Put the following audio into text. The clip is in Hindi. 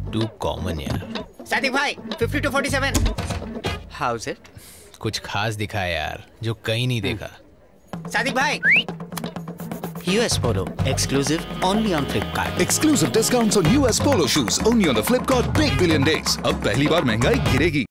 टू कॉमन यार। सादिक भाई 50 to 47। How is it? कुछ खास दिखा यार जो कहीं नहीं देखा। सादिक भाई US Polo exclusive only on Flipkart. Exclusive discounts on US Polo shoes only on the Flipkart Big Billion Days. अब पहली बार महंगाई गिरेगी।